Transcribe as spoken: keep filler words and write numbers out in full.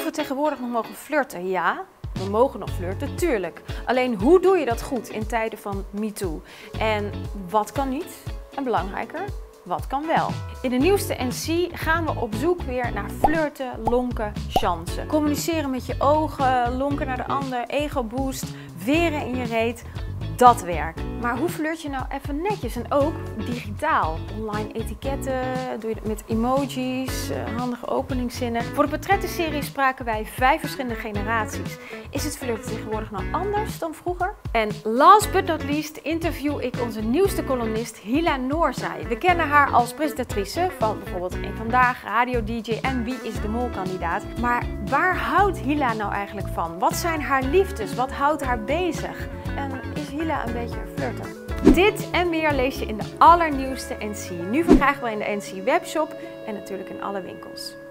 we tegenwoordig nog mogen flirten? Ja, we mogen nog flirten, tuurlijk. Alleen hoe doe je dat goed in tijden van MeToo? En wat kan niet? En belangrijker, wat kan wel? In de nieuwste N C gaan we op zoek weer naar flirten, lonken, chansen. Communiceren met je ogen, lonken naar de ander, ego boost, veren in je reet. Dat werkt. Maar hoe flirt je nou even netjes en ook digitaal? Online etiketten, doe je het met emojis, handige openingszinnen. Voor de portrettenserie spraken wij vijf verschillende generaties. Is het flirten tegenwoordig nou anders dan vroeger? En last but not least interview ik onze nieuwste columnist Hila Noorzai. We kennen haar als presentatrice van bijvoorbeeld Eén Vandaag, Radio D J en Wie is de Mol-kandidaat. Maar waar houdt Hila nou eigenlijk van? Wat zijn haar liefdes? Wat houdt haar bezig? En is Hila een beetje een flirter? Dit en meer lees je in de allernieuwste N C. Nu verkrijgbaar in de N C webshop en natuurlijk in alle winkels.